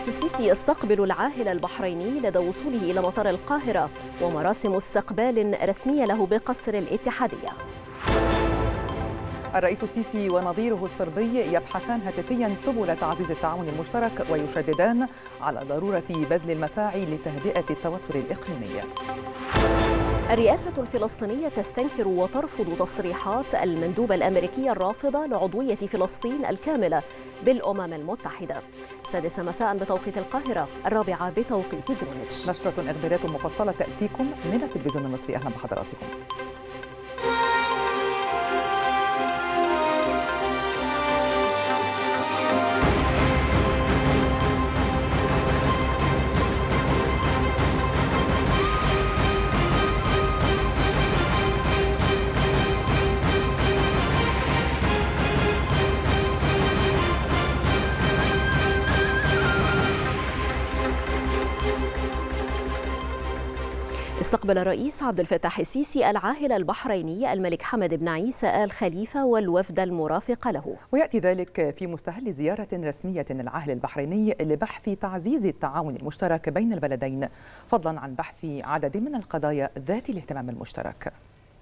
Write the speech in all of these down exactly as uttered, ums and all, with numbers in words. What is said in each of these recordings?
السيسي يستقبل العاهل البحريني لدى وصوله إلى مطار القاهرة، ومراسم استقبال رسمية له بقصر الاتحادية. الرئيس السيسي ونظيره الصربي يبحثان هاتفيا سبل تعزيز التعاون المشترك، ويشددان على ضرورة بذل المساعي لتهدئة التوتر الإقليمي. الرئاسة الفلسطينية تستنكر وترفض تصريحات المندوبة الأمريكية الرافضة لعضوية فلسطين الكاملة بالأمم المتحدة. السادسة مساء بتوقيت القاهرة، الرابعة بتوقيت جرينتش. نشرة إخبارية مفصلة تأتيكم من التلفزيون المصري. أهلا بحضراتكم. استقبل الرئيس عبد الفتاح السيسي العاهل البحريني الملك حمد بن عيسى آل خليفة والوفد المرافق له. ويأتي ذلك في مستهل زيارة رسمية للعاهل البحريني لبحث تعزيز التعاون المشترك بين البلدين، فضلا عن بحث عدد من القضايا ذات الاهتمام المشترك.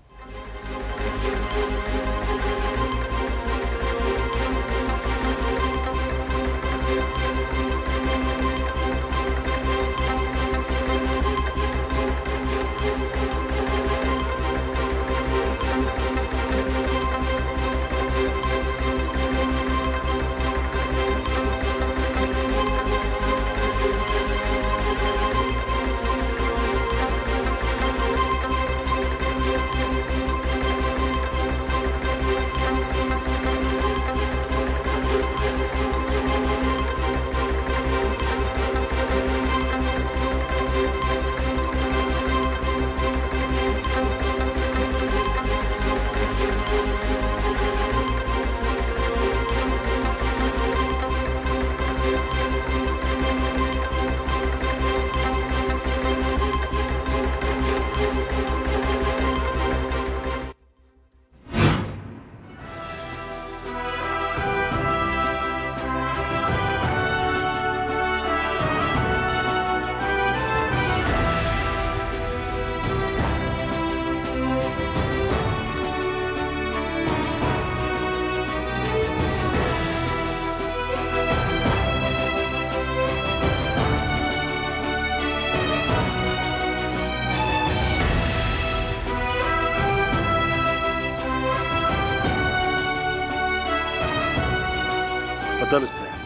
تفضلوا استريحوا.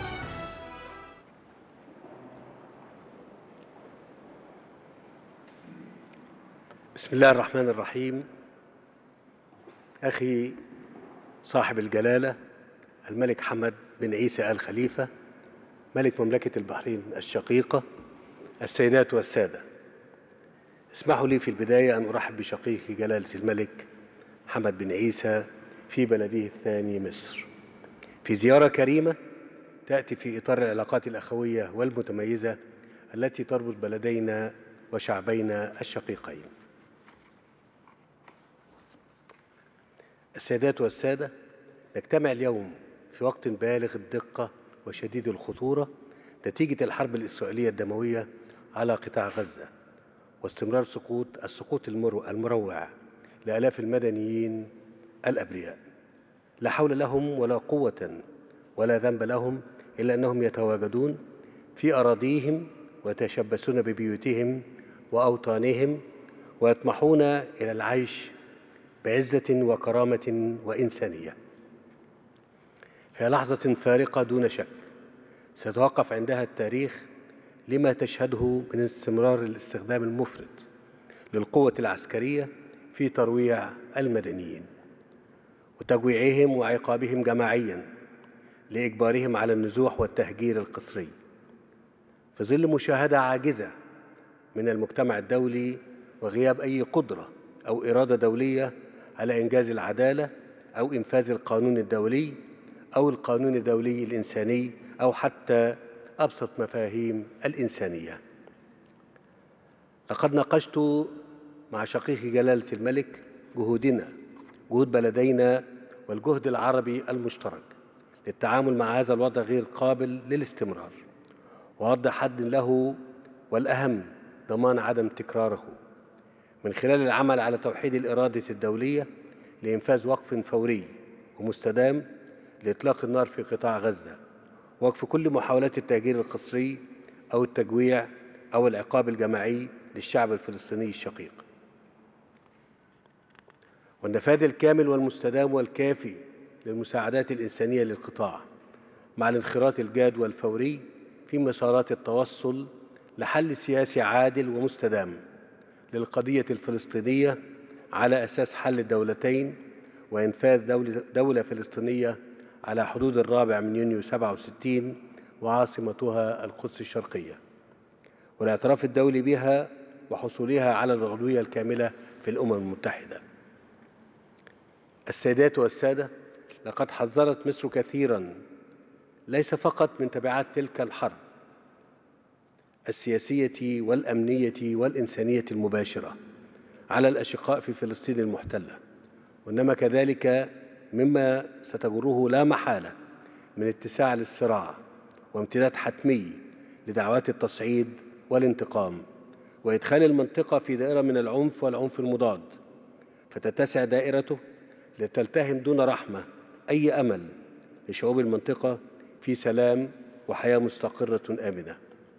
بسم الله الرحمن الرحيم. أخي صاحب الجلالة الملك حمد بن عيسى آل خليفة ملك مملكة البحرين الشقيقة، السيدات والسادة، اسمحوا لي في البداية أن أرحب بشقيقي جلالة الملك حمد بن عيسى في بلده الثاني مصر، في زيارة كريمة تأتي في إطار العلاقات الأخوية والمتميزة التي تربط بلدينا وشعبينا الشقيقين. السيدات والسادة، نجتمع اليوم في وقت بالغ الدقة وشديد الخطورة نتيجة الحرب الإسرائيلية الدموية على قطاع غزة، واستمرار سقوط السقوط المروع لآلاف المدنيين الأبرياء، لا حول لهم ولا قوة ولا ذنب لهم إلا أنهم يتواجدون في أراضيهم ويتشبثون ببيوتهم وأوطانهم ويطمحون إلى العيش بعزة وكرامة وإنسانية. هي لحظة فارقة دون شك سيتوقف عندها التاريخ لما تشهده من استمرار الاستخدام المفرط للقوة العسكرية في ترويع المدنيين وتجويعهم وعقابهم جماعياً لإجبارهم على النزوح والتهجير القسري، في ظل مشاهدة عاجزة من المجتمع الدولي وغياب أي قدرة أو إرادة دولية على إنجاز العدالة أو إنفاذ القانون الدولي أو القانون الدولي الإنساني أو حتى أبسط مفاهيم الإنسانية. لقد ناقشت مع شقيقي جلالة الملك جهودنا جهود بلدينا والجهد العربي المشترك للتعامل مع هذا الوضع غير قابل للاستمرار، ووضع حد له، والأهم ضمان عدم تكراره، من خلال العمل على توحيد الإرادة الدولية لإنفاذ وقف فوري ومستدام لإطلاق النار في قطاع غزة، وقف كل محاولات التهجير القسري أو التجويع أو العقاب الجماعي للشعب الفلسطيني الشقيق، والنفاذ الكامل والمستدام والكافي للمساعدات الإنسانية للقطاع، مع الانخراط الجاد والفوري في مسارات التوصل لحل سياسي عادل ومستدام للقضية الفلسطينية على أساس حل الدولتين وإنفاذ دولة, دولة فلسطينية على حدود الرابع من يونيو سبعة وستين وعاصمتها القدس الشرقية، والاعتراف الدولي بها وحصولها على العضوية الكاملة في الأمم المتحدة. السيدات والسادة، لقد حذرت مصر كثيراً ليس فقط من تبعات تلك الحرب السياسية والأمنية والإنسانية المباشرة على الأشقاء في فلسطين المحتلة، وإنما كذلك مما ستجره لا محالة من اتساع للصراع وامتداد حتمي لدعوات التصعيد والانتقام، وإدخال المنطقة في دائرة من العنف والعنف المضاد، فتتسع دائرته لتلتهم دون رحمة أي أمل لشعوب المنطقة في سلام وحياة مستقرة آمنة.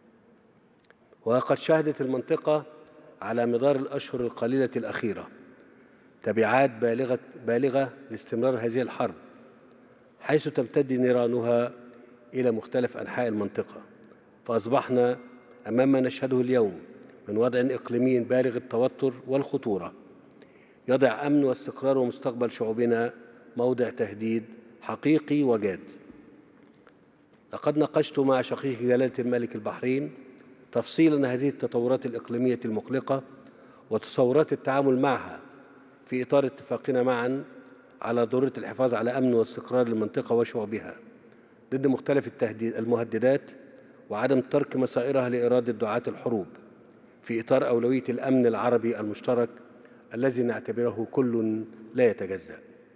وقد شهدت المنطقة على مدار الأشهر القليلة الأخيرة تبعات بالغة, بالغة لاستمرار هذه الحرب، حيث تمتد نيرانها إلى مختلف أنحاء المنطقة، فأصبحنا أمام ما نشهده اليوم من وضع إقليمي بالغ التوتر والخطورة يضع أمن واستقرار ومستقبل شعوبنا موضع تهديد حقيقي وجاد. لقد ناقشت مع شقيق جلالة الملك البحرين تفصيلا هذه التطورات الإقليمية المقلقة وتصورات التعامل معها في إطار اتفاقنا معا على ضرورة الحفاظ على أمن واستقرار المنطقة وشعوبها ضد مختلف التهديد المهددات، وعدم ترك مسائرها لإرادة دعاة الحروب في إطار أولوية الأمن العربي المشترك الذي نعتبره كل لا يتجزأ.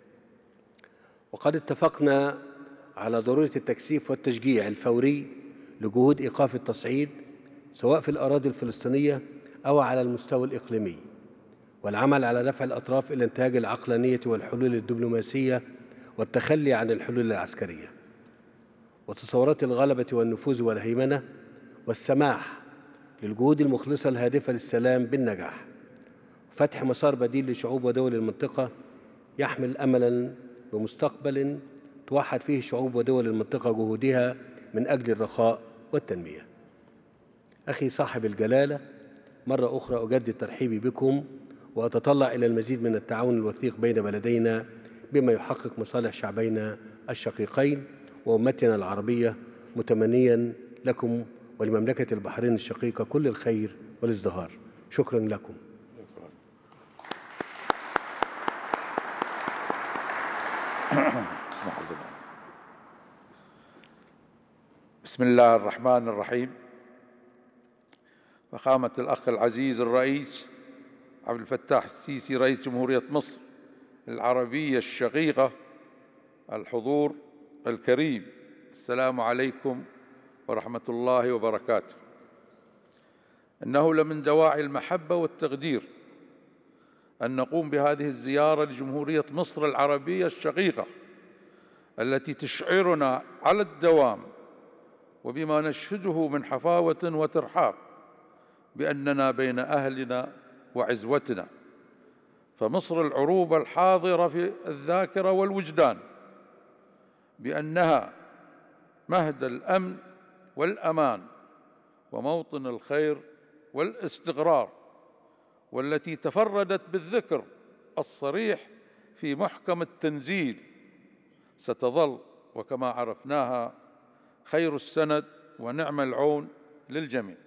وقد اتفقنا على ضرورة التكثيف والتشجيع الفوري لجهود إيقاف التصعيد سواء في الأراضي الفلسطينية أو على المستوى الإقليمي، والعمل على دفع الأطراف إلى إنتاج العقلانية والحلول الدبلوماسية والتخلي عن الحلول العسكرية، وتصورات الغلبة والنفوذ والهيمنة، والسماح للجهود المخلصة الهادفة للسلام بالنجاح، فتح مسار بديل لشعوب ودول المنطقة يحمل أملاً بمستقبل توحد فيه شعوب ودول المنطقة جهودها من أجل الرخاء والتنمية. أخي صاحب الجلالة، مرة أخرى أجدد ترحيبي بكم وأتطلع إلى المزيد من التعاون الوثيق بين بلدينا بما يحقق مصالح شعبينا الشقيقين وأمتنا العربية، متمنياً لكم ولمملكة البحرين الشقيقة كل الخير والازدهار. شكراً لكم. بسم الله الرحمن الرحيم. فخامة الأخ العزيز الرئيس عبد الفتاح السيسي رئيس جمهورية مصر العربية الشقيقة، الحضور الكريم، السلام عليكم ورحمة الله وبركاته. إنه لمن دواعي المحبة والتقدير أن نقوم بهذه الزيارة لجمهورية مصر العربية الشقيقة التي تشعرنا على الدوام وبما نشهده من حفاوة وترحاب بأننا بين أهلنا وعزوتنا، فمصر العروبة الحاضرة في الذاكرة والوجدان بأنها مهد الأمن والأمان وموطن الخير والاستقرار، والتي تفردت بالذكر الصريح في محكم التنزيل ستظل وكما عرفناها خير السند ونعم العون للجميع.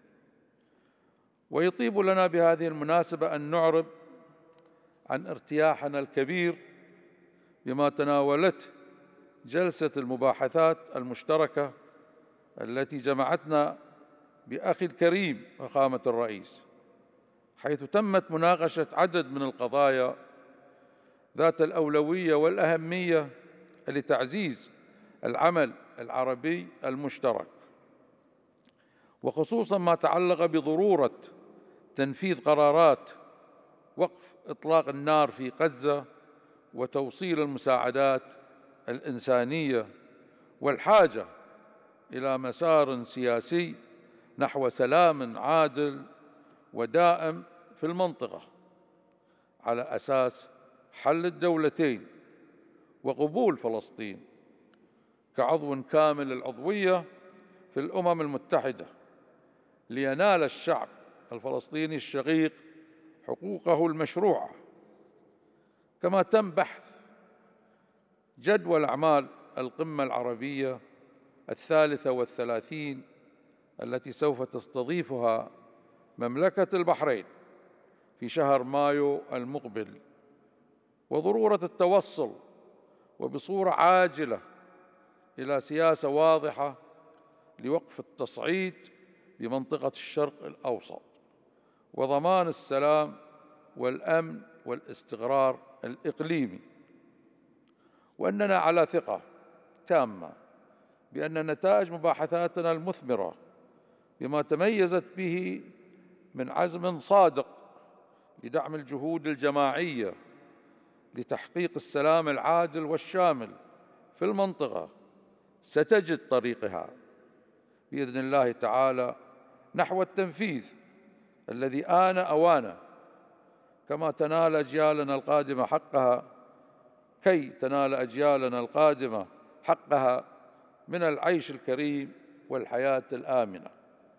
ويطيب لنا بهذه المناسبة أن نعرب عن ارتياحنا الكبير بما تناولته جلسة المباحثات المشتركة التي جمعتنا بأخي الكريم فخامة الرئيس، حيث تمت مناقشة عدد من القضايا ذات الأولوية والأهمية لتعزيز العمل العربي المشترك. وخصوصا ما تعلق بضرورة تنفيذ قرارات وقف إطلاق النار في غزة وتوصيل المساعدات الإنسانية، والحاجة إلى مسار سياسي نحو سلام عادل ودائم في المنطقة على أساس حل الدولتين وقبول فلسطين كعضو كامل العضوية في الأمم المتحدة لينال الشعب الفلسطيني الشقيق حقوقه المشروعة. كما تم بحث جدول أعمال القمة العربية الثالثة والثلاثين التي سوف تستضيفها مملكة البحرين في شهر مايو المقبل، وضرورة التوصل وبصورة عاجلة إلى سياسة واضحة لوقف التصعيد بمنطقة الشرق الأوسط وضمان السلام والأمن والاستقرار الإقليمي. وأننا على ثقة تامة بأن نتائج مباحثاتنا المثمرة بما تميزت به من عزم صادق لدعم الجهود الجماعية لتحقيق السلام العادل والشامل في المنطقة ستجد طريقها بإذن الله تعالى نحو التنفيذ الذي آن أوانه، كما تنال أجيالنا القادمة حقها كي تنال أجيالنا القادمة حقها من العيش الكريم والحياة الآمنة.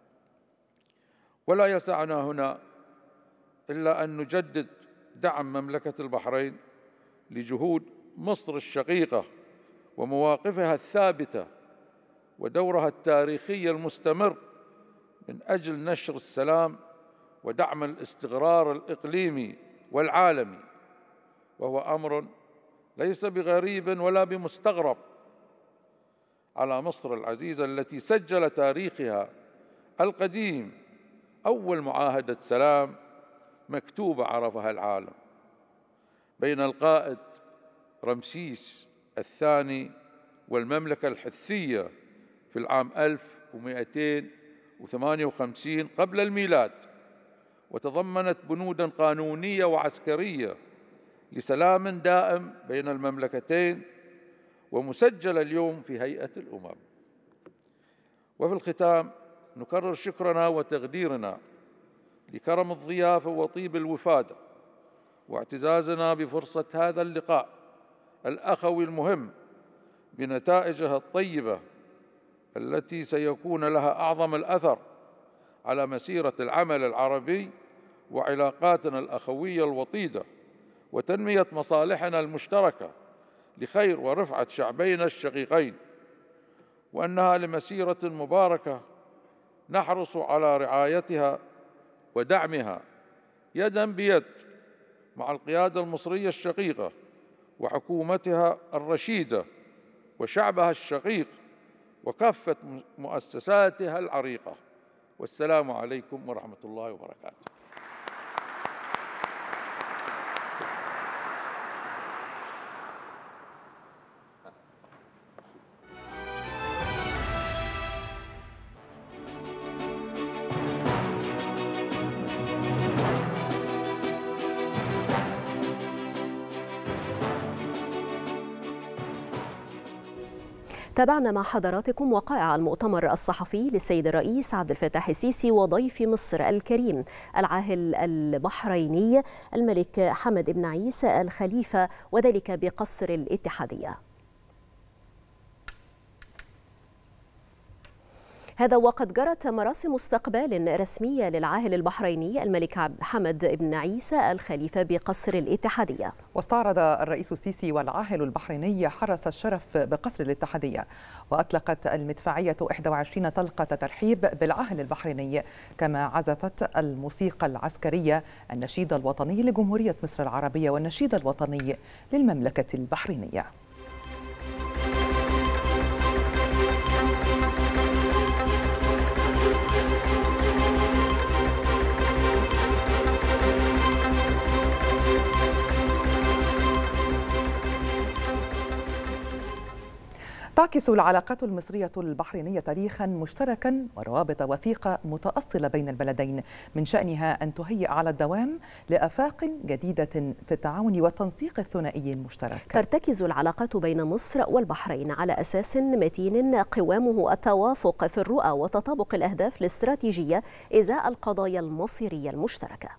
ولا يسعنا هنا إلا أن نجدد دعم مملكة البحرين لجهود مصر الشقيقة ومواقفها الثابتة ودورها التاريخي المستمر من أجل نشر السلام ودعم الاستقرار الإقليمي والعالمي، وهو أمر ليس بغريب ولا بمستغرب على مصر العزيزة التي سجل تاريخها القديم أول معاهدة سلام مكتوبة عرفها العالم بين القائد رمسيس الثاني والمملكة الحثية في العام ألف ومئتين وثمانية وخمسين قبل الميلاد، وتضمنت بنوداً قانونية وعسكرية لسلام دائم بين المملكتين ومسجلة اليوم في هيئة الأمم. وفي الختام نكرر شكرنا وتقديرنا لكرم الضيافة وطيب الوفادة واعتزازنا بفرصة هذا اللقاء الأخوي المهم بنتائجها الطيبة التي سيكون لها أعظم الأثر على مسيرة العمل العربي وعلاقاتنا الأخوية الوطيدة وتنمية مصالحنا المشتركة لخير ورفعة شعبينا الشقيقين، وأنها لمسيرة مباركة نحرص على رعايتها ودعمها يداً بيد مع القيادة المصرية الشقيقة وحكومتها الرشيدة وشعبها الشقيق وكافة مؤسساتها العريقة. والسلام عليكم ورحمة الله وبركاته. تابعنا مع حضراتكم وقائع المؤتمر الصحفي للسيد الرئيس عبد الفتاح السيسي وضيف مصر الكريم العاهل البحريني الملك حمد بن عيسى الخليفة، وذلك بقصر الاتحادية. هذا وقد جرت مراسم استقبال رسمية للعاهل البحريني الملك حمد بن عيسى الخليفة بقصر الاتحادية. واستعرض الرئيس السيسي والعاهل البحريني حرس الشرف بقصر الاتحادية، وأطلقت المدفعية إحدى وعشرين طلقة ترحيب بالعاهل البحريني، كما عزفت الموسيقى العسكرية النشيد الوطني لجمهورية مصر العربية والنشيد الوطني للمملكة البحرينية. تعكس العلاقات المصرية البحرينية تاريخا مشتركا وروابط وثيقة متأصلة بين البلدين، من شأنها أن تهيئ على الدوام لآفاق جديدة في التعاون والتنسيق الثنائي المشترك. ترتكز العلاقات بين مصر والبحرين على أساس متين قوامه التوافق في الرؤى وتطابق الأهداف الاستراتيجية إزاء القضايا المصيرية المشتركة.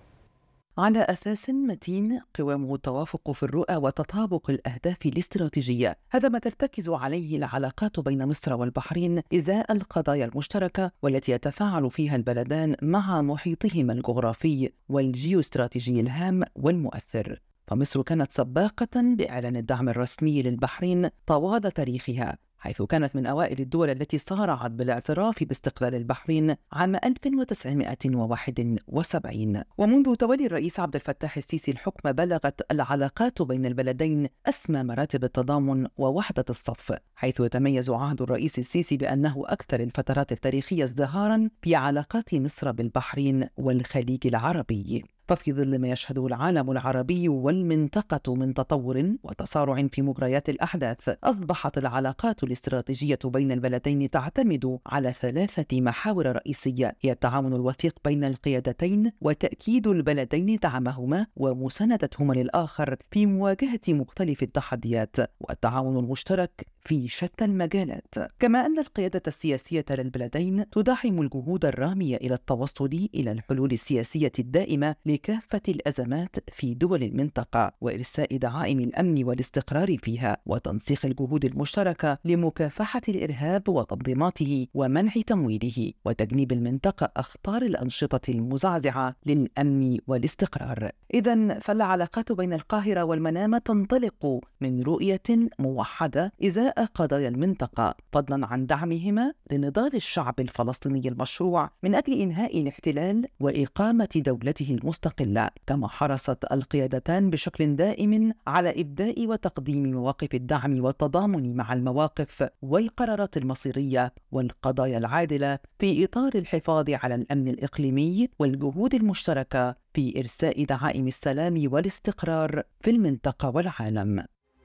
على أساس متين قوامه التوافق في الرؤى وتطابق الأهداف الاستراتيجية، هذا ما ترتكز عليه العلاقات بين مصر والبحرين إزاء القضايا المشتركة والتي يتفاعل فيها البلدان مع محيطهما الجغرافي والجيوستراتيجي الهام والمؤثر. فمصر كانت سباقة بإعلان الدعم الرسمي للبحرين طوال تاريخها، حيث كانت من أوائل الدول التي صارعت بالاعتراف باستقلال البحرين عام ألف وتسعمائة وواحد وسبعين. ومنذ تولي الرئيس عبد الفتاح السيسي الحكم بلغت العلاقات بين البلدين أسمى مراتب التضامن ووحدة الصف، حيث يتميز عهد الرئيس السيسي بأنه أكثر الفترات التاريخية ازدهاراً في علاقات مصر بالبحرين والخليج العربي. ففي ظل ما يشهده العالم العربي والمنطقة من تطور وتسارع في مجريات الأحداث، أصبحت العلاقات الاستراتيجية بين البلدين تعتمد على ثلاثة محاور رئيسية، هي التعاون الوثيق بين القيادتين وتأكيد البلدين دعمهما ومساندتهما للآخر في مواجهة مختلف التحديات، والتعاون المشترك في شتى المجالات. كما أن القيادة السياسية للبلدين تدعم الجهود الرامية إلى التوصل إلى الحلول السياسية الدائمة لكافة الأزمات في دول المنطقة، وإرساء دعائم الأمن والاستقرار فيها، وتنسيق الجهود المشتركة لمكافحة الإرهاب وتنظيماته ومنع تمويله، وتجنيب المنطقة أخطار الأنشطة المزعزعة للأمن والاستقرار. إذن فالعلاقات بين القاهرة والمنامة تنطلق من رؤية موحدة إزاء قضايا المنطقة، فضلا عن دعمهما لنضال الشعب الفلسطيني المشروع من أجل إنهاء الاحتلال وإقامة دولته المستقلة. كما حرصت القيادتان بشكل دائم على إبداء وتقديم مواقف الدعم والتضامن مع المواقف والقرارات المصيرية والقضايا العادلة في إطار الحفاظ على الأمن الإقليمي والجهود المشتركة في إرساء دعائم السلام والاستقرار في المنطقة والعالم.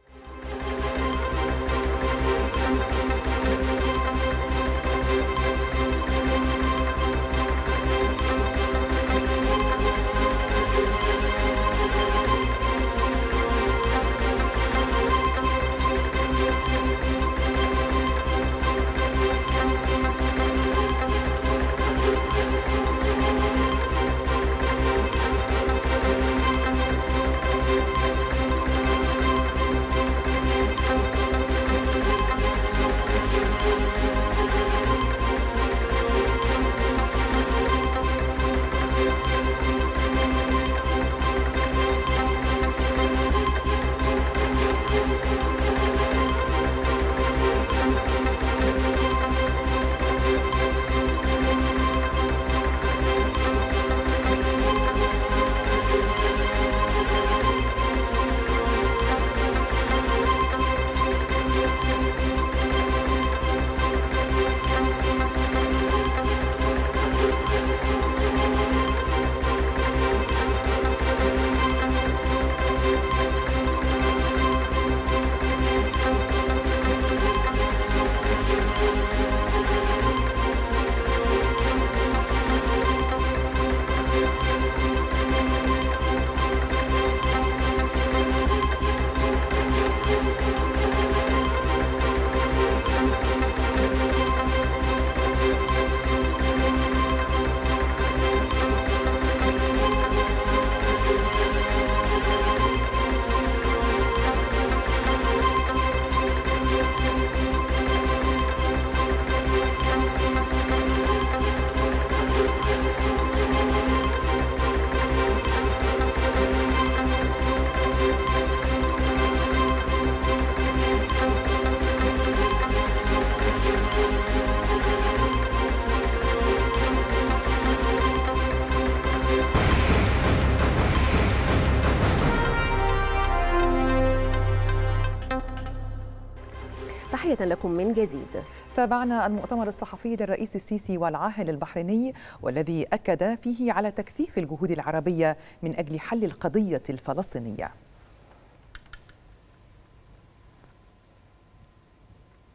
تحية لكم من جديد. تابعنا المؤتمر الصحفي للرئيس السيسي والعاهل البحريني، والذي أكد فيه على تكثيف الجهود العربية من أجل حل القضية الفلسطينية.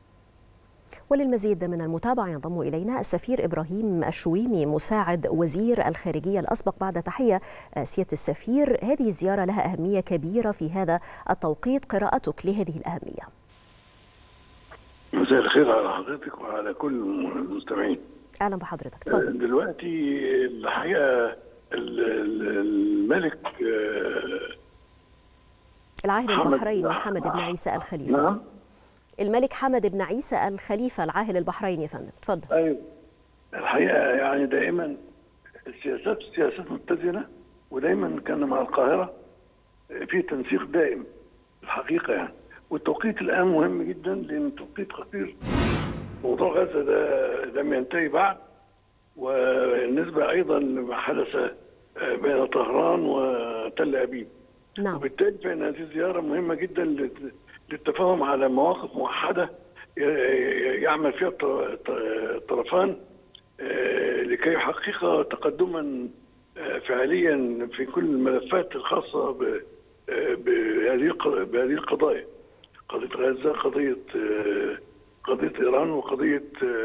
وللمزيد من المتابعة ينضم إلينا السفير إبراهيم الشويمي مساعد وزير الخارجية الأسبق. بعد تحية سيادة السفير، هذه الزيارة لها أهمية كبيرة في هذا التوقيت، قراءتك لهذه الأهمية؟ مساء الخير على حضرتك وعلى كل المستمعين. أهلا بحضرتك، تفضل. دلوقتي الحقيقة الملك العاهل البحريني حمد بن عيسى الخليفة. نعم، الملك حمد بن عيسى الخليفة العاهل البحريني يا فندم، تفضل. أيوه، الحقيقة يعني دائما السياسات سياسات متزنة، ودايما كان مع القاهرة في تنسيق دائم الحقيقة يعني. والتوقيت الآن مهم جدا لأن توقيت خطير. موضوع غزة ده لم ينتهي بعد، والنسبة أيضا لما حدث بين طهران وتل أبيب. نعم. وبالتالي فإن هذه الزيارة مهمة جدا للتفاهم على مواقف موحدة يعمل فيها الطرفان لكي يحقق تقدما فعليا في كل الملفات الخاصة بهذه بهذه القضايا، قضية غزة، قضية قضية إيران، وقضية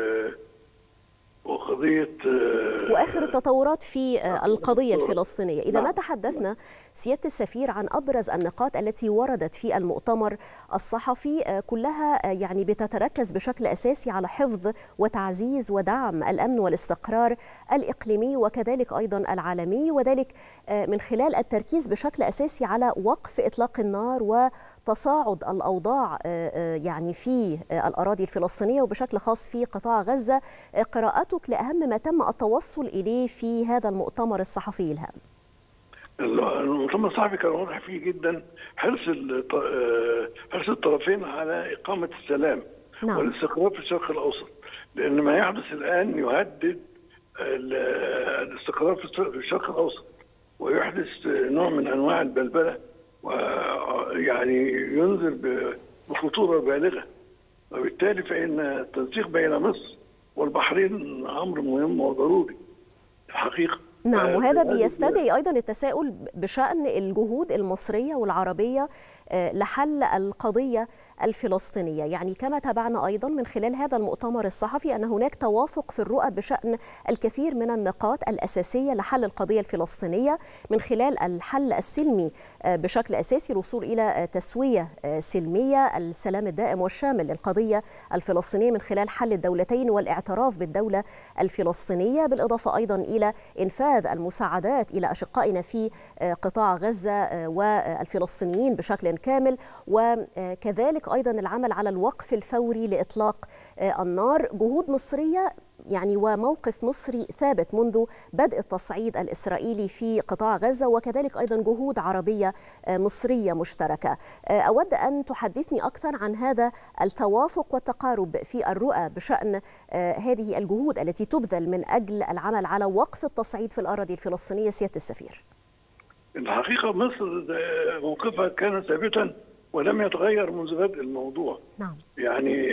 وقضية وآخر التطورات في القضية الفلسطينية. إذا ما تحدثنا سيادة السفير عن أبرز النقاط التي وردت في المؤتمر الصحفي، كلها يعني بتتركز بشكل أساسي على حفظ وتعزيز ودعم الأمن والاستقرار الإقليمي وكذلك أيضا العالمي، وذلك من خلال التركيز بشكل أساسي على وقف إطلاق النار وتصاعد الأوضاع يعني في الأراضي الفلسطينية وبشكل خاص في قطاع غزة. قراءتك لأهم ما تم التوصل إليه في هذا المؤتمر الصحفي الهام؟ المؤتمر الصحفي كان واضح فيه جدا حرص حرص الطرفين على إقامة السلام. نعم. والاستقرار في الشرق الأوسط، لأن ما يحدث الآن يهدد الاستقرار في الشرق الأوسط ويحدث نوع من أنواع البلبلة، ويعني ينذر بخطورة بالغة. وبالتالي فإن التنسيق بين مصر والبحرين أمر مهم وضروري الحقيقة. نعم، وهذا بيستدعي أيضا التساؤل بشأن الجهود المصرية والعربية لحل القضية الفلسطينية. يعني كما تابعنا أيضا من خلال هذا المؤتمر الصحفي أن هناك توافق في الرؤى بشأن الكثير من النقاط الأساسية لحل القضية الفلسطينية من خلال الحل السلمي بشكل أساسي، الوصول إلى تسوية سلمية، السلام الدائم والشامل للقضية الفلسطينية من خلال حل الدولتين والاعتراف بالدولة الفلسطينية، بالإضافة أيضا إلى إنفاذ المساعدات إلى أشقائنا في قطاع غزة والفلسطينيين بشكل كامل، وكذلك أيضا العمل على الوقف الفوري لإطلاق النار. جهود مصرية يعني وموقف مصري ثابت منذ بدء التصعيد الإسرائيلي في قطاع غزة، وكذلك أيضا جهود عربية مصرية مشتركة. أود أن تحدثني أكثر عن هذا التوافق والتقارب في الرؤى بشأن هذه الجهود التي تبذل من أجل العمل على وقف التصعيد في الأراضي الفلسطينية. سيادة السفير، الحقيقة مصر موقفها كان ثابتا ولم يتغير منذ بدء الموضوع. نعم. يعني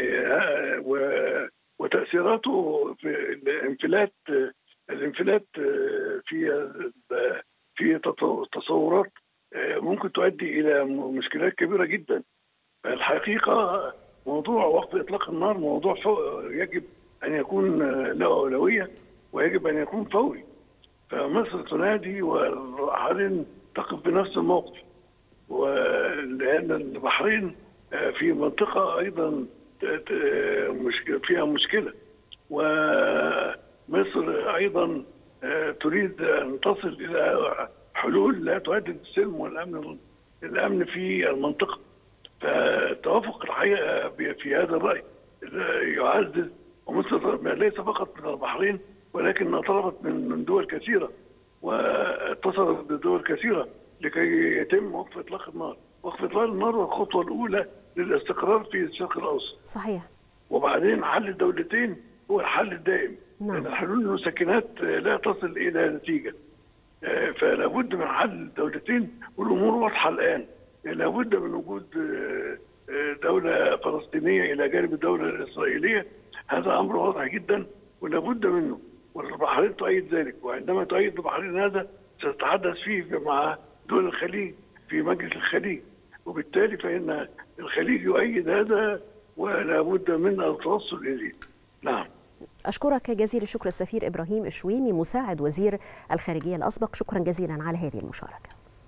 وتأثيراته في الانفلات الانفلات في في تصورات ممكن تؤدي إلى مشكلات كبيرة جدا. الحقيقة موضوع وقف إطلاق النار موضوع يجب أن يكون له أولوية ويجب أن يكون فوري. فمصر تنادي والبحرين تقف بنفس الموقف، ولأن البحرين في منطقة أيضا فيها مشكلة، ومصر أيضا تريد أن تصل إلى حلول لا تهدد السلم والأمن الأمن في المنطقة. فالتوافق الحقيقة في هذا الرأي يعزز، ومصر ليس فقط من البحرين ولكنها طلبت من دول كثيرة واتصلت بدول كثيرة لكي يتم وقف إطلاق النار. وقف إطلاق النار هو الخطوة الأولى للاستقرار في الشرق الأوسط. صحيح. وبعدين حل الدولتين هو الحل الدائم. نعم. لأن حلول المسكنات لا تصل إلى نتيجة. فلا بد من حل الدولتين، والأمور واضحة الآن. لا بد من وجود دولة فلسطينية إلى جانب الدولة الإسرائيلية. هذا أمر واضح جدا ولا بد منه، والبحرين تؤيد ذلك. وعندما تؤيد البحرين هذا ستتحدث فيه مع دول الخليج في مجلس الخليج، وبالتالي فإن الخليج يؤيد هذا ولا بد من التوصل اليه. نعم. أشكرك جزيل الشكر السفير إبراهيم إشويمي مساعد وزير الخارجية الأسبق، شكرا جزيلا على هذه المشاركة.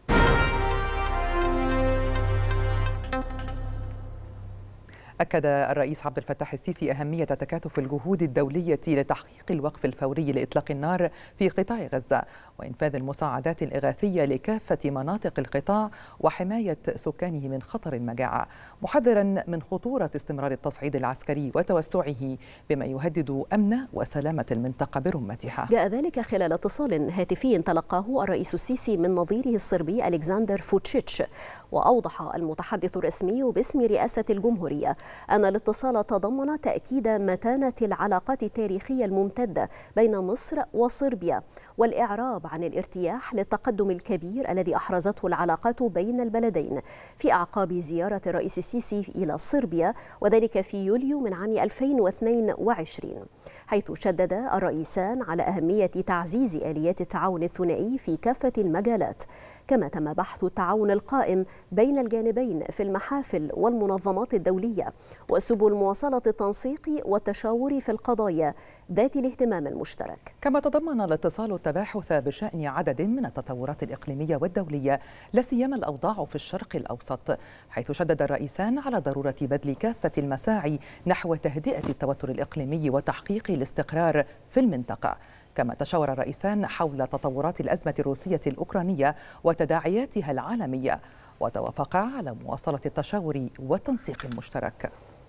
أكد الرئيس عبد الفتاح السيسي أهمية تكاتف الجهود الدولية لتحقيق الوقف الفوري لإطلاق النار في قطاع غزة وإنفاذ المساعدات الإغاثية لكافة مناطق القطاع وحماية سكانه من خطر المجاعة، محذرا من خطورة استمرار التصعيد العسكري وتوسعه بما يهدد أمن وسلامة المنطقة برمتها. جاء ذلك خلال اتصال هاتفي تلقاه الرئيس السيسي من نظيره الصربي ألكسندر فوتشيتش. وأوضح المتحدث الرسمي باسم رئاسة الجمهورية أن الاتصال تضمن تأكيد متانة العلاقات التاريخية الممتدة بين مصر وصربيا والإعراب عن الارتياح للتقدم الكبير الذي أحرزته العلاقات بين البلدين في أعقاب زيارة الرئيس السيسي إلى صربيا وذلك في يوليو من عام ألفين واثنين وعشرين، حيث شدد الرئيسان على أهمية تعزيز آليات التعاون الثنائي في كافة المجالات. كما تم بحث التعاون القائم بين الجانبين في المحافل والمنظمات الدولية وسبل مواصلة التنسيق والتشاور في القضايا ذات الاهتمام المشترك. كما تضمن الاتصال التباحث بشأن عدد من التطورات الإقليمية والدولية لا سيما الأوضاع في الشرق الأوسط، حيث شدد الرئيسان على ضرورة بذل كافة المساعي نحو تهدئة التوتر الإقليمي وتحقيق الاستقرار في المنطقة. كما تشاور الرئيسان حول تطورات الأزمة الروسية الأوكرانية وتداعياتها العالمية وتوافقا على مواصلة التشاور والتنسيق المشترك.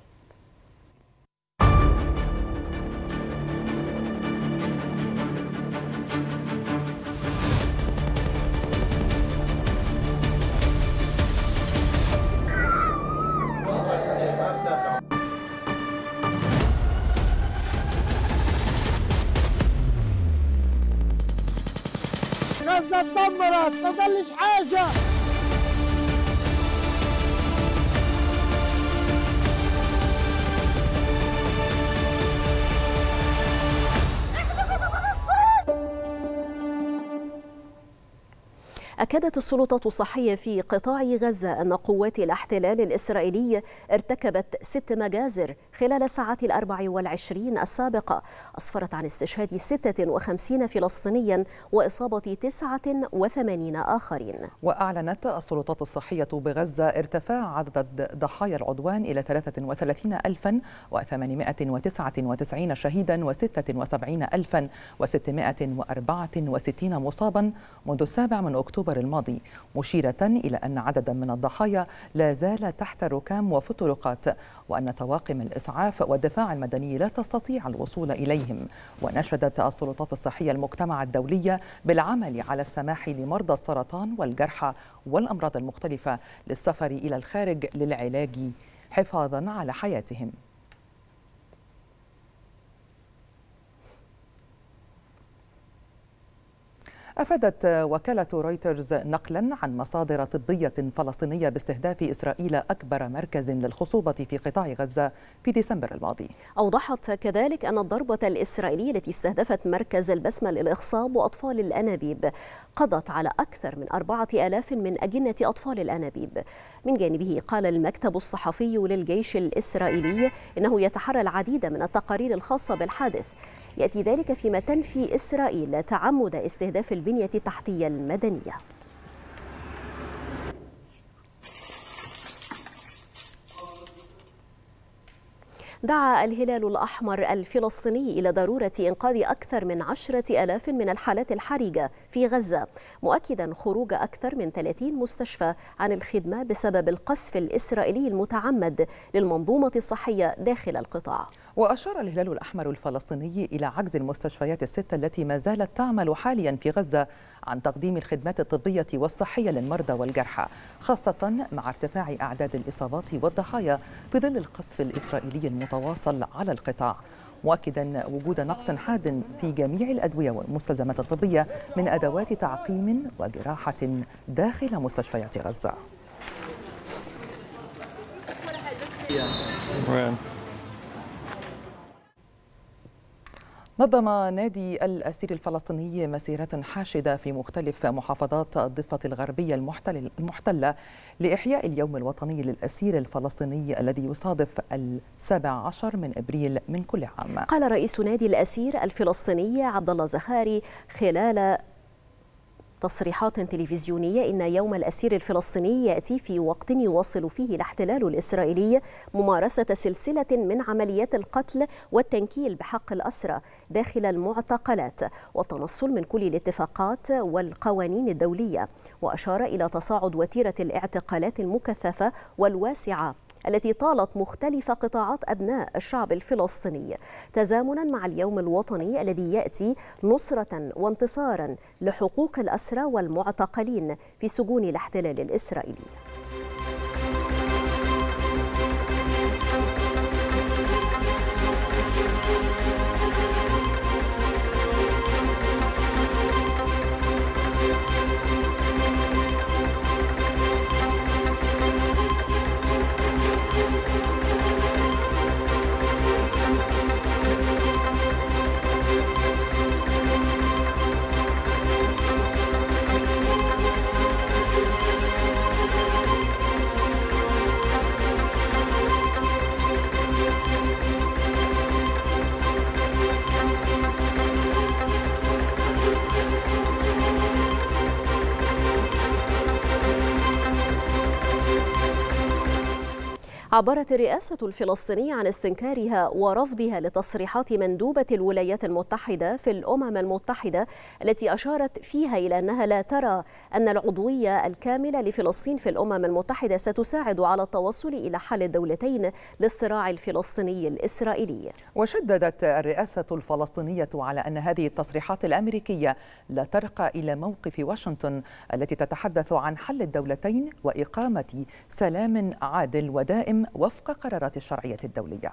غزة اتدمرت، ما ضلش حاجة. أكدت السلطات الصحية في قطاع غزة أن قوات الاحتلال الإسرائيلي ارتكبت ست مجازر خلال الساعات الأربع والعشرين السابقة أسفرت عن استشهاد ستة وخمسين فلسطينيا وإصابة تسعة وثمانين آخرين. وأعلنت السلطات الصحية بغزة ارتفاع عدد ضحايا العدوان إلى ثلاثة وثلاثين ألفا وثمانمائة وتسعة وتسعين شهيدا وستة وسبعين ألفا وستمائة وأربعة وستين مصابا منذ السابع من أكتوبر الماضي، مشيرة إلى أن عددا من الضحايا لا زال تحت الركام وفي الطرقات وأن طواقم الإسعاف والدفاع المدني لا تستطيع الوصول إليهم. ونشدت السلطات الصحية المجتمع الدولي بالعمل على السماح لمرضى السرطان والجرحى والأمراض المختلفة للسفر إلى الخارج للعلاج حفاظا على حياتهم. أفادت وكالة رويترز نقلا عن مصادر طبية فلسطينية باستهداف إسرائيل أكبر مركز للخصوبة في قطاع غزة في ديسمبر الماضي. أوضحت كذلك أن الضربة الإسرائيلية التي استهدفت مركز البسمة للإخصاب وأطفال الأنابيب قضت على أكثر من أربعة آلاف من أجنة أطفال الأنابيب. من جانبه قال المكتب الصحفي للجيش الإسرائيلي إنه يتحرى العديد من التقارير الخاصة بالحادث، يأتي ذلك فيما تنفي إسرائيل تعمد استهداف البنية التحتية المدنية. دعا الهلال الأحمر الفلسطيني إلى ضرورة إنقاذ أكثر من عشرة آلاف من الحالات الحرجة في غزة، مؤكدا خروج أكثر من ثلاثين مستشفى عن الخدمة بسبب القصف الإسرائيلي المتعمد للمنظومة الصحية داخل القطاع. وأشار الهلال الأحمر الفلسطيني إلى عجز المستشفيات الستة التي ما زالت تعمل حاليا في غزة عن تقديم الخدمات الطبية والصحية للمرضى والجرحى، خاصة مع ارتفاع أعداد الإصابات والضحايا في ظل القصف الإسرائيلي المتواصل على القطاع، مؤكدا وجود نقص حاد في جميع الأدوية والمستلزمات الطبية من أدوات تعقيم وجراحة داخل مستشفيات غزة. نظم نادي الأسير الفلسطيني مسيرة حاشدة في مختلف محافظات الضفة الغربية المحتلة لإحياء اليوم الوطني للأسير الفلسطيني الذي يصادف السابع عشر من أبريل من كل عام. قال رئيس نادي الأسير الفلسطيني عبد الله زخاري خلال تصريحات تلفزيونية إن يوم الأسير الفلسطيني يأتي في وقت يواصل فيه الاحتلال الإسرائيلي ممارسة سلسلة من عمليات القتل والتنكيل بحق الأسرى داخل المعتقلات والتنصل من كل الاتفاقات والقوانين الدولية، وأشار إلى تصاعد وتيرة الاعتقالات المكثفة والواسعة التي طالت مختلف قطاعات أبناء الشعب الفلسطيني تزامنا مع اليوم الوطني الذي يأتي نصرة وانتصارا لحقوق الأسرى والمعتقلين في سجون الاحتلال الإسرائيلي. عبرت الرئاسة الفلسطينية عن استنكارها ورفضها لتصريحات مندوبة الولايات المتحدة في الأمم المتحدة التي أشارت فيها إلى أنها لا ترى أن العضوية الكاملة لفلسطين في الأمم المتحدة ستساعد على التوصل إلى حل الدولتين للصراع الفلسطيني الإسرائيلي. وشددت الرئاسة الفلسطينية على أن هذه التصريحات الأمريكية لا ترقى إلى موقف واشنطن التي تتحدث عن حل الدولتين وإقامة سلام عادل ودائم وفق قرارات الشرعية الدولية.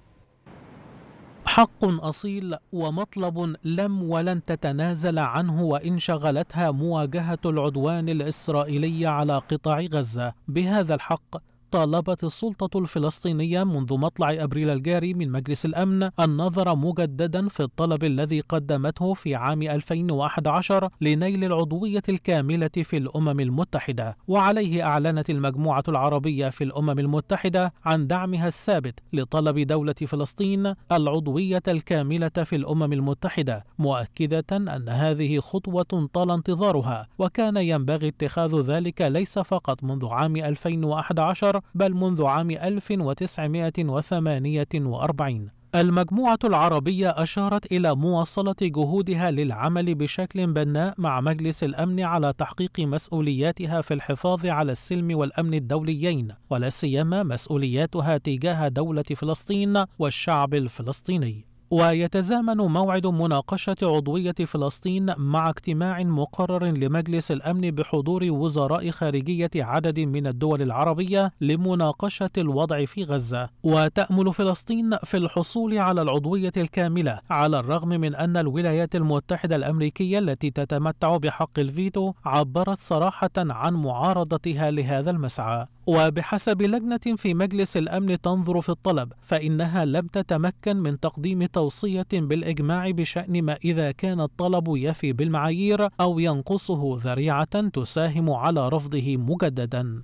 حق أصيل ومطلب لم ولن تتنازل عنه وإن شغلتها مواجهة العدوان الإسرائيلي على قطاع غزة. بهذا الحق طالبت السلطة الفلسطينية منذ مطلع أبريل الجاري من مجلس الأمن النظر مجددا في الطلب الذي قدمته في عام ألفين وأحد عشر لنيل العضوية الكاملة في الأمم المتحدة، وعليه أعلنت المجموعة العربية في الأمم المتحدة عن دعمها الثابت لطلب دولة فلسطين العضوية الكاملة في الأمم المتحدة، مؤكدة أن هذه خطوة طال انتظارها وكان ينبغي اتخاذ ذلك ليس فقط منذ عام ألفين وأحد عشر بل منذ عام ألف وتسعمائة وثمانية وأربعين. المجموعة العربية أشارت إلى مواصلة جهودها للعمل بشكل بناء مع مجلس الأمن على تحقيق مسؤولياتها في الحفاظ على السلم والأمن الدوليين، ولا سيما مسؤولياتها تجاه دولة فلسطين والشعب الفلسطيني. ويتزامن موعد مناقشة عضوية فلسطين مع اجتماع مقرر لمجلس الأمن بحضور وزراء خارجية عدد من الدول العربية لمناقشة الوضع في غزة. وتأمل فلسطين في الحصول على العضوية الكاملة على الرغم من أن الولايات المتحدة الأمريكية التي تتمتع بحق الفيتو عبرت صراحة عن معارضتها لهذا المسعى. وبحسب لجنة في مجلس الأمن تنظر في الطلب، فإنها لم تتمكن من تقديم توصية بالإجماع بشأن ما إذا كان الطلب يفي بالمعايير أو ينقصه ذريعة تساهم على رفضه مجددا.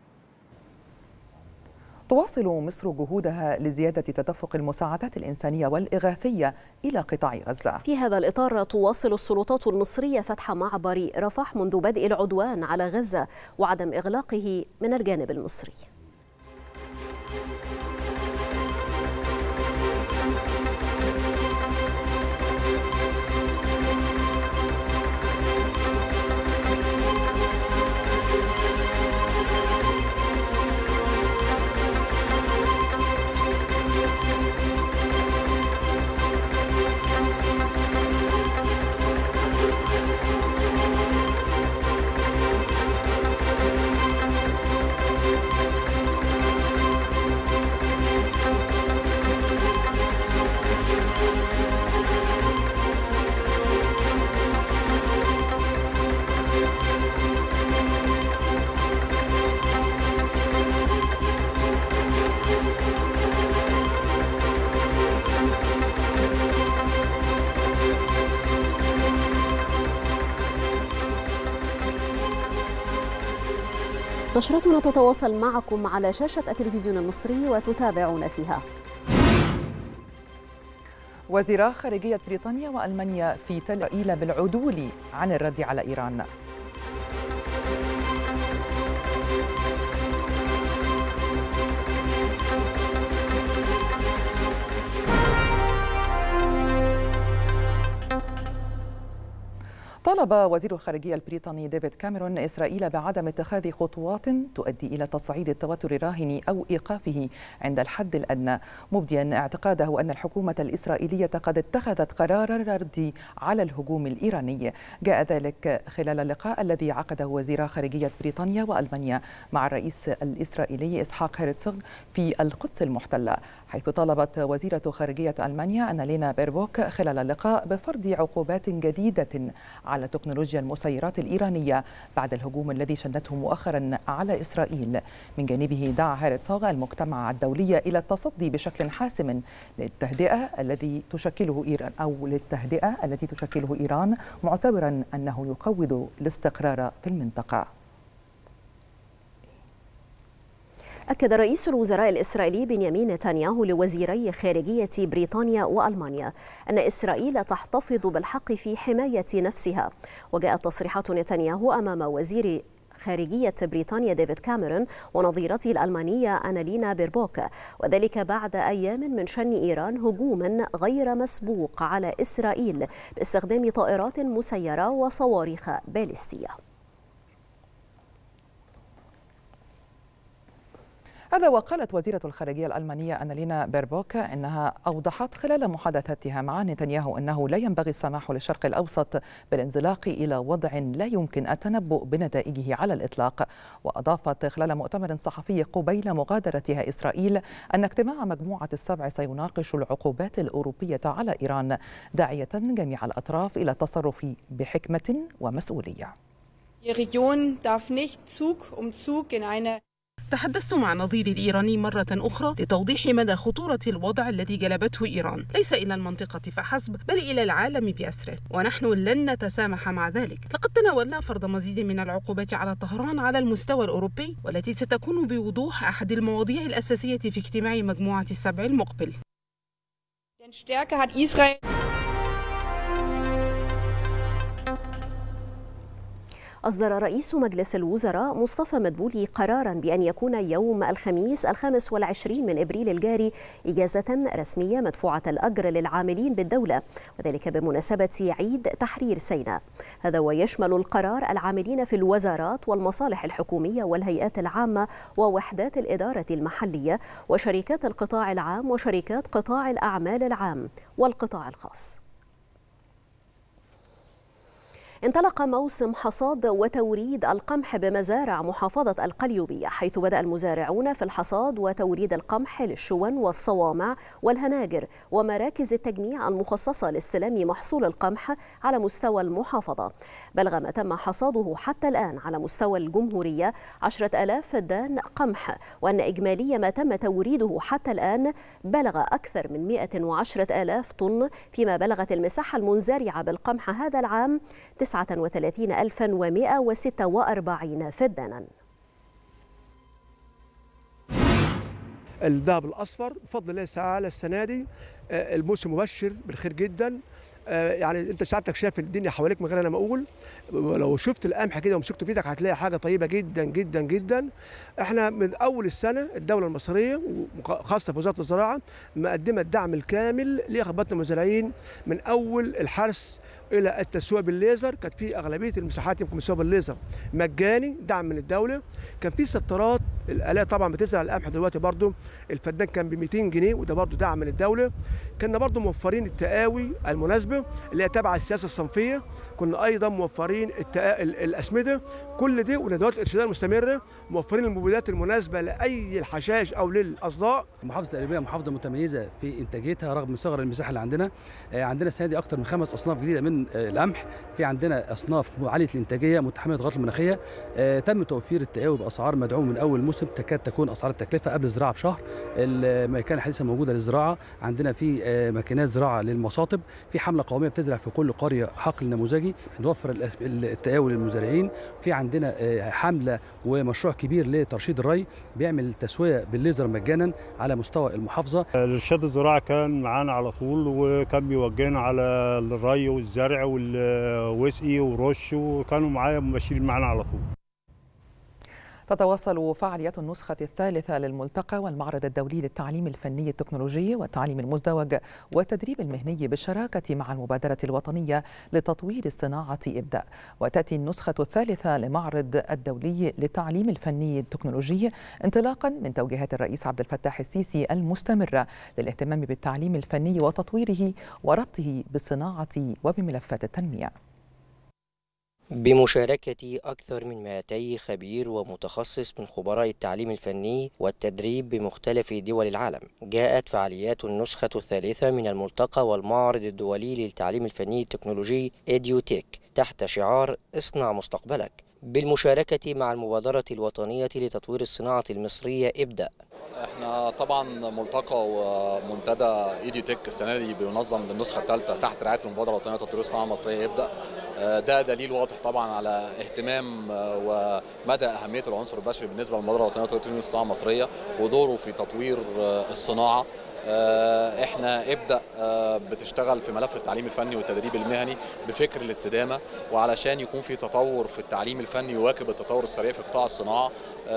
تواصل مصر جهودها لزيادة تدفق المساعدات الإنسانية والإغاثية إلى قطاع غزة. في هذا الإطار تواصل السلطات المصرية فتح معبر رفح منذ بدء العدوان على غزة وعدم إغلاقه من الجانب المصري. نشرتنا تتواصل معكم على شاشة التلفزيون المصري وتتابعون فيها. وزيرا خارجية بريطانيا وألمانيا في تل أبيب بالعدول عن الرد على إيران. طالب وزير الخارجية البريطاني ديفيد كاميرون إسرائيل بعدم اتخاذ خطوات تؤدي إلى تصعيد التوتر الراهن أو إيقافه عند الحد الأدنى، مبديا اعتقاده أن الحكومة الإسرائيلية قد اتخذت قرار الرد على الهجوم الإيراني. جاء ذلك خلال اللقاء الذي عقده وزير خارجية بريطانيا وألمانيا مع الرئيس الإسرائيلي إسحاق هيرتزوغ في القدس المحتلة، حيث طلبت وزيرة خارجية ألمانيا أنالينا بيربوك خلال اللقاء بفرض عقوبات جديدة على تكنولوجيا المسيرات الإيرانية بعد الهجوم الذي شنته مؤخرا على إسرائيل. من جانبه دعا هيرتزوغ المجتمع الدولي إلى التصدي بشكل حاسم للتهدئة الذي تشكله إيران أو للتهدئة التي تشكله إيران، معتبرا أنه يقوض الاستقرار في المنطقة. أكد رئيس الوزراء الإسرائيلي بنيامين نتنياهو لوزيري خارجية بريطانيا وألمانيا أن إسرائيل تحتفظ بالحق في حماية نفسها. وجاءت تصريحات نتنياهو أمام وزير خارجية بريطانيا ديفيد كاميرون ونظيرته الألمانية أنالينا بيربوك، وذلك بعد أيام من شن إيران هجوما غير مسبوق على إسرائيل باستخدام طائرات مسيرة وصواريخ باليستية. هذا وقالت وزيرة الخارجية الألمانية أنالينا بيربوك إنها أوضحت خلال محادثتها مع نتنياهو أنه لا ينبغي السماح للشرق الأوسط بالانزلاق إلى وضع لا يمكن التنبؤ بنتائجه على الإطلاق. وأضافت خلال مؤتمر صحفي قبيل مغادرتها إسرائيل أن اجتماع مجموعة السبع سيناقش العقوبات الأوروبية على إيران، داعية جميع الأطراف إلى التصرف بحكمة ومسؤولية. تحدثت مع نظيري الإيراني مرة أخرى لتوضيح مدى خطورة الوضع الذي جلبته إيران، ليس إلى المنطقة فحسب بل إلى العالم بأسره، ونحن لن نتسامح مع ذلك. لقد تناولنا فرض مزيد من العقوبات على طهران على المستوى الأوروبي، والتي ستكون بوضوح أحد المواضيع الأساسية في اجتماع مجموعة السبع المقبل. أصدر رئيس مجلس الوزراء مصطفى مدبولي قرارا بأن يكون يوم الخميس الخامس والعشرين من إبريل الجاري إجازة رسمية مدفوعة الأجر للعاملين بالدولة، وذلك بمناسبة عيد تحرير سيناء. هذا ويشمل القرار العاملين في الوزارات والمصالح الحكومية والهيئات العامة ووحدات الإدارة المحلية وشركات القطاع العام وشركات قطاع الأعمال العام والقطاع الخاص. انطلق موسم حصاد وتوريد القمح بمزارع محافظة القليوبية، حيث بدأ المزارعون في الحصاد وتوريد القمح للشون والصوامع والهناجر ومراكز التجميع المخصصة لاستلام محصول القمح على مستوى المحافظة. بلغ ما تم حصاده حتى الآن على مستوى الجمهورية عشرة آلاف فدان قمح، وأن إجمالي ما تم توريده حتى الآن بلغ أكثر من مئة وعشرة آلاف طن، فيما بلغت المساحة المنزرعة بالقمح هذا العام تسعة وثلاثين ألفا ومئة وستة وأربعين فدانا. الذهب الأصفر بفضل الله تعالى السنة دي الموسم مبشر بالخير جدا. يعني انت ساعتك شايف الدنيا حواليك من غير انا ما اقول، لو شفت القمح كده ومسكته في ايدك هتلاقي حاجه طيبه جدا جدا جدا. احنا من اول السنه الدوله المصريه وخاصه في وزاره الزراعه مقدمه الدعم الكامل لاخواتنا المزارعين، من اول الحرث الى التسويق بالليزر. كانت في اغلبيه المساحات يمكن مسويه بالليزر مجاني، دعم من الدوله. كان في سترات الالات طبعا بتزرع القمح دلوقتي برضو الفدان كان ب مئتين جنيه، وده برضو دعم من الدوله. كنا برضو موفرين التقاوي المناسبه اللي هي تبع السياسه الصنفيه، كنا ايضا موفرين التقا... الاسمده، كل دي وندوات الارشاديه المستمره، موفرين المبيدات المناسبه لاي الحشائش او للاصداء. محافظه القليوبيه محافظه متميزه في انتاجيتها رغم صغر المساحه اللي عندنا. عندنا السنه دي اكثر من خمس اصناف جديده من القمح، في عندنا اصناف عاليه الانتاجيه متحمله التغيرات المناخيه. تم توفير التقاوي باسعار مدعومه من اول الموسم تكاد تكون اسعار التكلفه قبل الزراعه بشهر. المكان الحديثه موجوده للزراعه، عندنا في ماكينات زراعه للمصاطب، في حمله قوميه بتزرع في كل قريه حقل نموذجي بنوفر التقاول للمزارعين، في عندنا حمله ومشروع كبير لترشيد الري بيعمل تسويه بالليزر مجانا على مستوى المحافظه. الارشاد الزراعي كان معانا على طول وكان بيوجهنا على الري والزرع والوسقي ورش، وكانوا معايا مباشرين معانا على طول. تتواصل فعاليات النسخة الثالثة للملتقى والمعرض الدولي للتعليم الفني التكنولوجي والتعليم المزدوج والتدريب المهني بالشراكة مع المبادرة الوطنية لتطوير الصناعة إبدأ. وتأتي النسخة الثالثة لمعرض الدولي للتعليم الفني التكنولوجي انطلاقا من توجيهات الرئيس عبد الفتاح السيسي المستمرة للاهتمام بالتعليم الفني وتطويره وربطه بالصناعة وبملفات التنمية. بمشاركة أكثر من مئتي خبير ومتخصص من خبراء التعليم الفني والتدريب بمختلف دول العالم، جاءت فعاليات النسخة الثالثة من الملتقى والمعرض الدولي للتعليم الفني التكنولوجي إيديوتيك تحت شعار اصنع مستقبلك، بالمشاركة مع المبادرة الوطنية لتطوير الصناعة المصرية ابدأ. احنا طبعا ملتقى ومنتدى ايديوتيك السنه دي بينظم للنسخه الثالثه تحت رعايه المبادره الوطنيه لتطوير الصناعه المصريه يبدا. ده دليل واضح طبعا على اهتمام ومدى اهميه العنصر البشري بالنسبه للمبادره الوطنيه لتطوير الصناعه المصريه ودوره في تطوير الصناعه. احنا ابدأ بتشتغل في ملف التعليم الفني والتدريب المهني بفكر الاستدامه، وعلشان يكون في تطور في التعليم الفني يواكب التطور السريع في قطاع الصناعه.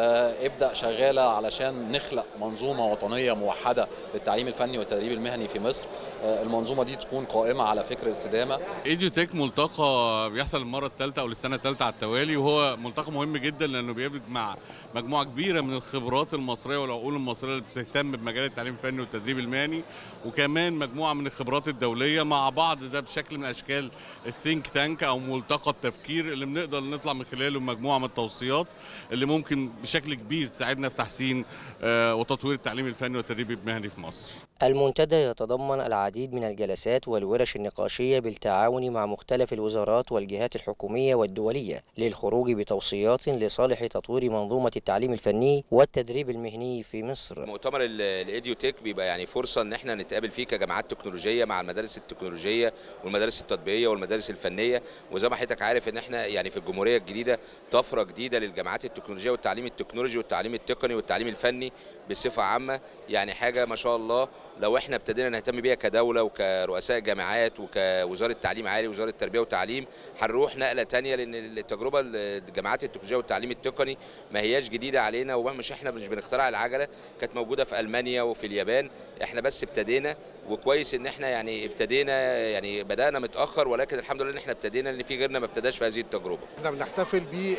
ابدأ شغاله علشان نخلق منظومه وطنيه موحده للتعليم الفني والتدريب المهني في مصر. المنظومه دي تكون قائمه على فكر الاستدامه. ايديوتيك ملتقى بيحصل المره الثالثه او للسنه الثالثه على التوالي، وهو ملتقى مهم جدا لانه بيجمع مجموعه كبيره من الخبرات المصريه والعقول المصريه اللي بتهتم بمجال التعليم الفني والتدريب المهني، وكمان مجموعه من الخبرات الدوليه مع بعض. ده بشكل من اشكال الثينك تانك او ملتقى التفكير اللي بنقدر نطلع من خلاله مجموعه من التوصيات اللي ممكن بشكل كبير تساعدنا في تحسين وتطوير التعليم الفني والتدريب المهني في مصر. المنتدى يتضمن العديد من الجلسات والورش النقاشية بالتعاون مع مختلف الوزارات والجهات الحكومية والدولية للخروج بتوصيات لصالح تطوير منظومة التعليم الفني والتدريب المهني في مصر. مؤتمر الايديوتيك بيبقى يعني فرصة ان احنا نتقابل فيه كجامعات تكنولوجية مع المدارس التكنولوجية والمدارس التطبيقية والمدارس الفنية، وزي ما حضرتك عارف ان احنا يعني في الجمهورية الجديدة طفرة جديدة للجامعات التكنولوجية والتعليم التكنولوجي والتعليم التقني والتعليم الفني بصفة عامة. يعني حاجة ما شاء الله لو احنا ابتدينا نهتم بيها كدوله وكرؤساء جامعات وكوزاره تعليم عالي ووزاره التربيه والتعليم هنروح نقله ثانيه، لان التجربه الجامعات التكنولوجيه والتعليم التقني ما هياش جديده علينا، ومش احنا مش بنخترع العجله، كانت موجوده في المانيا وفي اليابان، احنا بس ابتدينا. وكويس ان احنا يعني ابتدينا يعني بدانا متاخر، ولكن الحمد لله ان احنا ابتدينا لان في غيرنا ما ابتداش في هذه التجربه. احنا بنحتفل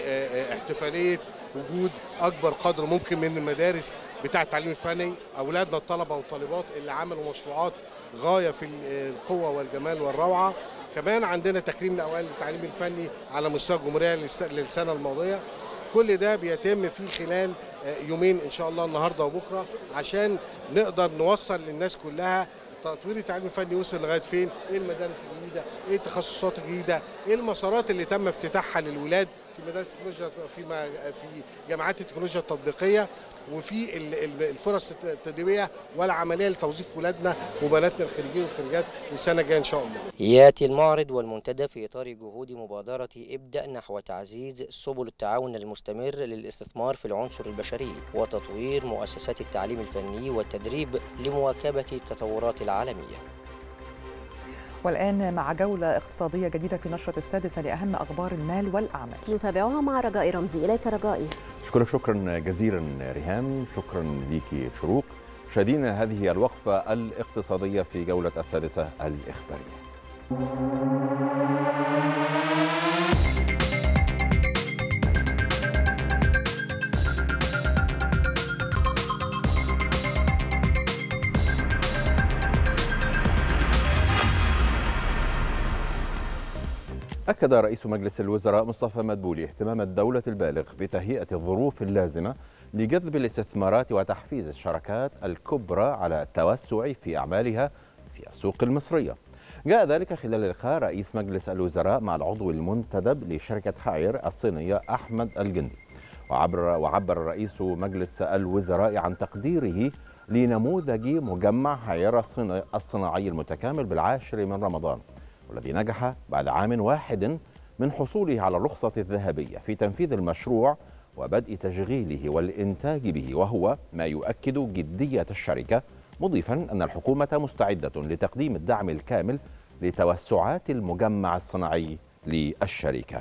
باحتفاليه وجود اكبر قدر ممكن من المدارس بتاعه التعليم الفني، اولادنا الطلبه والطالبات اللي عملوا مشروعات غايه في القوه والجمال والروعه. كمان عندنا تكريم لاوائل التعليم الفني على مستوى الجمهوريه للسنه الماضيه. كل ده بيتم في خلال يومين ان شاء الله، النهارده وبكره، عشان نقدر نوصل للناس كلها تطوير التعليم الفني وصل لغايه فين، ايه المدارس الجديده، ايه التخصصات الجديده، ايه المسارات اللي تم افتتاحها للولاد في مدارس التكنولوجيا، في في جامعات التكنولوجيا التطبيقيه، وفي الفرص التدريبيه والعمليه لتوظيف ولادنا وبناتنا الخريجين والخريجات السنه الجايه ان شاء الله. ياتي المعرض والمنتدى في اطار جهود مبادره ابدا نحو تعزيز سبل التعاون المستمر للاستثمار في العنصر البشري وتطوير مؤسسات التعليم الفني والتدريب لمواكبه التطورات العالميه. والآن مع جولة اقتصادية جديدة في نشرة السادسة لأهم أخبار المال والأعمال، نتابعها مع رجائي رمزي. إليك رجائي. أشكرك شكرا جزيلا ريهام، شكرا ليكي شروق. مشاهدينا، هذه الوقفة الاقتصادية في جولة السادسة الإخبارية. أكد رئيس مجلس الوزراء مصطفى مدبولي اهتمام الدولة البالغ بتهيئة الظروف اللازمة لجذب الاستثمارات وتحفيز الشركات الكبرى على التوسع في أعمالها في السوق المصرية. جاء ذلك خلال لقاء رئيس مجلس الوزراء مع العضو المنتدب لشركة هاير الصينية أحمد الجندي. وعبر, وعبر رئيس مجلس الوزراء عن تقديره لنموذج مجمع حيرة الصناعي المتكامل بالعاشر من رمضان، والذي نجح بعد عام واحد من حصوله على الرخصة الذهبية في تنفيذ المشروع وبدء تشغيله والإنتاج به، وهو ما يؤكد جدية الشركة، مضيفا أن الحكومة مستعدة لتقديم الدعم الكامل لتوسعات المجمع الصناعي للشركة.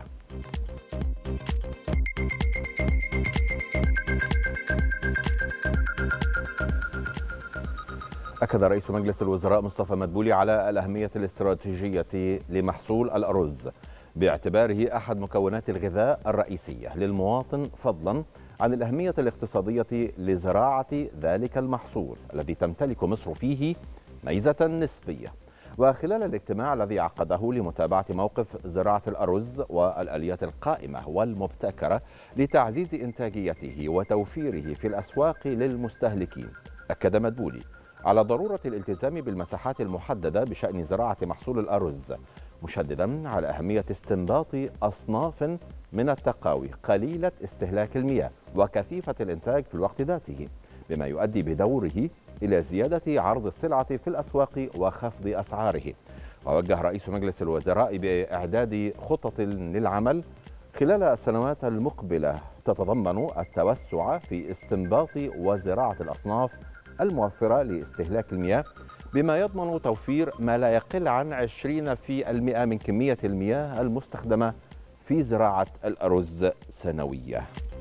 أكد رئيس مجلس الوزراء مصطفى مدبولي على الأهمية الاستراتيجية لمحصول الأرز باعتباره أحد مكونات الغذاء الرئيسية للمواطن، فضلا عن الأهمية الاقتصادية لزراعة ذلك المحصول الذي تمتلك مصر فيه ميزة نسبية. وخلال الاجتماع الذي عقده لمتابعة موقف زراعة الأرز والآليات القائمة والمبتكرة لتعزيز إنتاجيته وتوفيره في الأسواق للمستهلكين، أكد مدبولي على ضرورة الالتزام بالمساحات المحددة بشأن زراعة محصول الأرز، مشددا على أهمية استنباط أصناف من التقاوي قليلة استهلاك المياه وكثيفة الإنتاج في الوقت ذاته، بما يؤدي بدوره إلى زيادة عرض السلعة في الأسواق وخفض أسعاره. ووجه رئيس مجلس الوزراء بإعداد خطط للعمل خلال السنوات المقبلة تتضمن التوسع في استنباط وزراعة الأصناف الموفرة لاستهلاك المياه، بما يضمن توفير ما لا يقل عن عشرين بالمئة من كمية المياه المستخدمة في زراعة الأرز سنويا.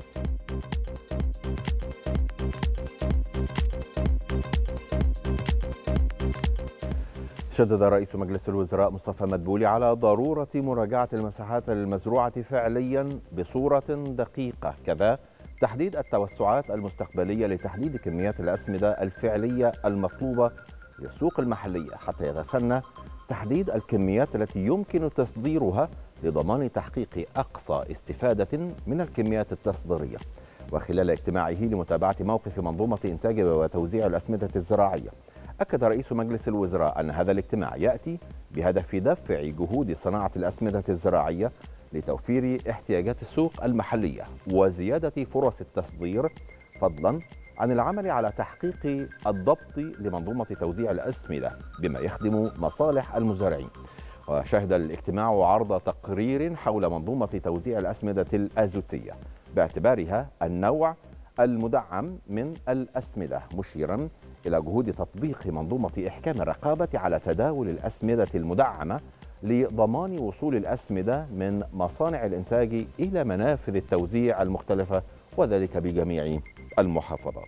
شدد رئيس مجلس الوزراء مصطفى مدبولي على ضرورة مراجعة المساحات المزروعة فعليا بصورة دقيقة، كذا تحديد التوسعات المستقبلية لتحديد كميات الأسمدة الفعلية المطلوبة للسوق المحلية، حتى يتسنى تحديد الكميات التي يمكن تصديرها لضمان تحقيق أقصى استفادة من الكميات التصديرية. وخلال اجتماعه لمتابعة موقف منظومة إنتاج وتوزيع الأسمدة الزراعية، أكد رئيس مجلس الوزراء أن هذا الاجتماع يأتي بهدف دفع جهود صناعة الأسمدة الزراعية لتوفير احتياجات السوق المحلية وزيادة فرص التصدير، فضلا عن العمل على تحقيق الضبط لمنظومة توزيع الأسمدة بما يخدم مصالح المزارعين. وشهد الاجتماع عرض تقرير حول منظومة توزيع الأسمدة الأزوتية باعتبارها النوع المدعم من الأسمدة، مشيرا إلى جهود تطبيق منظومة إحكام الرقابة على تداول الأسمدة المدعمة لضمان وصول الأسمدة من مصانع الإنتاج إلى منافذ التوزيع المختلفة، وذلك بجميع المحافظات.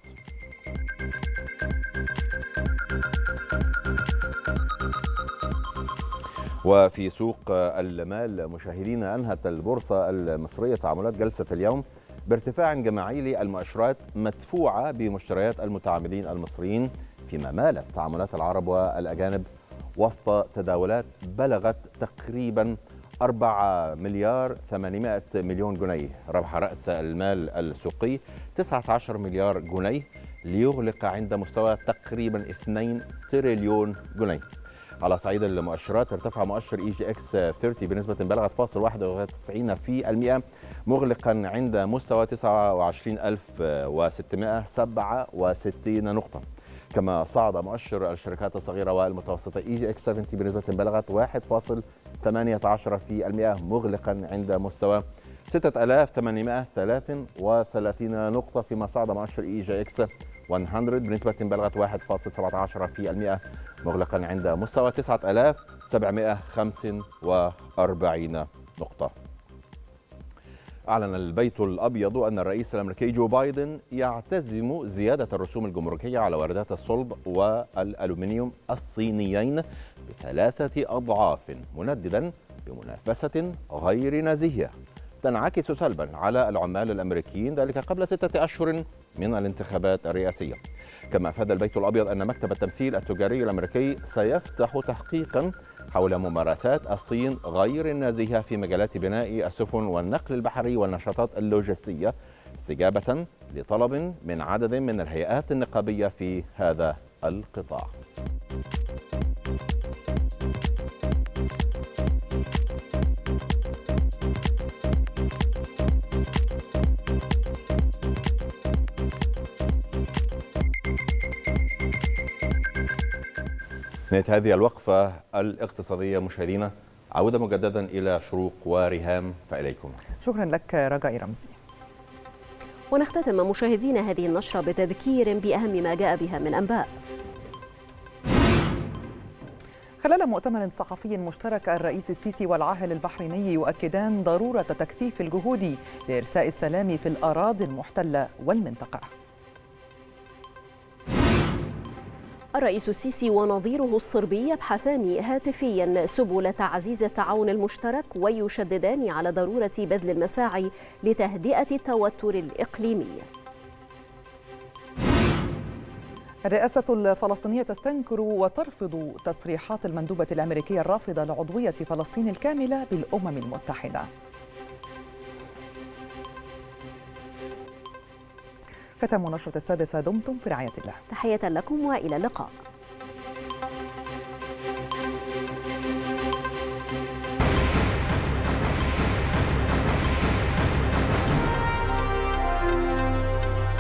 وفي سوق المال مشاهدينا، أنهت البورصة المصرية تعاملات جلسة اليوم بارتفاع جماعي للمؤشرات مدفوعة بمشتريات المتعاملين المصريين، فيما مالت تعاملات العرب والأجانب وسط تداولات بلغت تقريبا أربعة مليار ثمانمائة مليون جنيه. ربح رأس المال السوقي تسعة عشر مليار جنيه ليغلق عند مستوى تقريبا اثنين تريليون جنيه. على صعيد المؤشرات، ارتفع مؤشر اي جي اكس ثلاثين بنسبة بلغت فاصل واحد وتسعين في المئة مغلقا عند مستوى تسعة وعشرين ألف وستمائة وسبعة وستين نقطة. كما صعد مؤشر الشركات الصغيرة والمتوسطة اي جي اكس سبعين بنسبة بلغت واحد فاصل ثمانية عشر في المئة مغلقا عند مستوى ستة آلاف وثمانمائة وثلاثة وثلاثين نقطة. فيما صعد مؤشر اي جي اكس مئة بنسبة بلغت واحد فاصل سبعة عشر في المئة مغلقا عند مستوى تسعة آلاف وسبعمائة وخمسة وأربعين نقطة. أعلن البيت الأبيض أن الرئيس الأمريكي جو بايدن يعتزم زيادة الرسوم الجمركية على واردات الصلب والألومنيوم الصينيين بثلاثة أضعاف، منددا بمنافسة غير نزيهة تنعكس سلبا على العمال الأمريكيين، ذلك قبل ستة أشهر من الانتخابات الرئاسية. كما أفاد البيت الأبيض أن مكتب التمثيل التجاري الأمريكي سيفتح تحقيقا حول ممارسات الصين غير النزيهة في مجالات بناء السفن والنقل البحري والنشاطات اللوجستية، استجابة لطلب من عدد من الهيئات النقابية في هذا القطاع. نهاية هذه الوقفة الاقتصادية مشاهدينا، عودة مجددا إلى شروق وريهام، فإليكم. شكرا لك رجاء رمزي. ونختتم مشاهدينا هذه النشرة بتذكير بأهم ما جاء بها من أنباء. خلال مؤتمر صحفي مشترك، الرئيس السيسي والعاهل البحريني يؤكدان ضرورة تكثيف الجهود لإرساء السلام في الأراضي المحتلة والمنطقة. الرئيس السيسي ونظيره الصربي يبحثان هاتفيا سبل تعزيز التعاون المشترك ويشددان على ضرورة بذل المساعي لتهدئة التوتر الإقليمي. الرئاسة الفلسطينية تستنكر وترفض تصريحات المندوبة الأمريكية الرافضة لعضوية فلسطين الكاملة بالأمم المتحدة. ختام نشرة السادسة، دمتم في رعاية الله. تحية لكم وإلى اللقاء.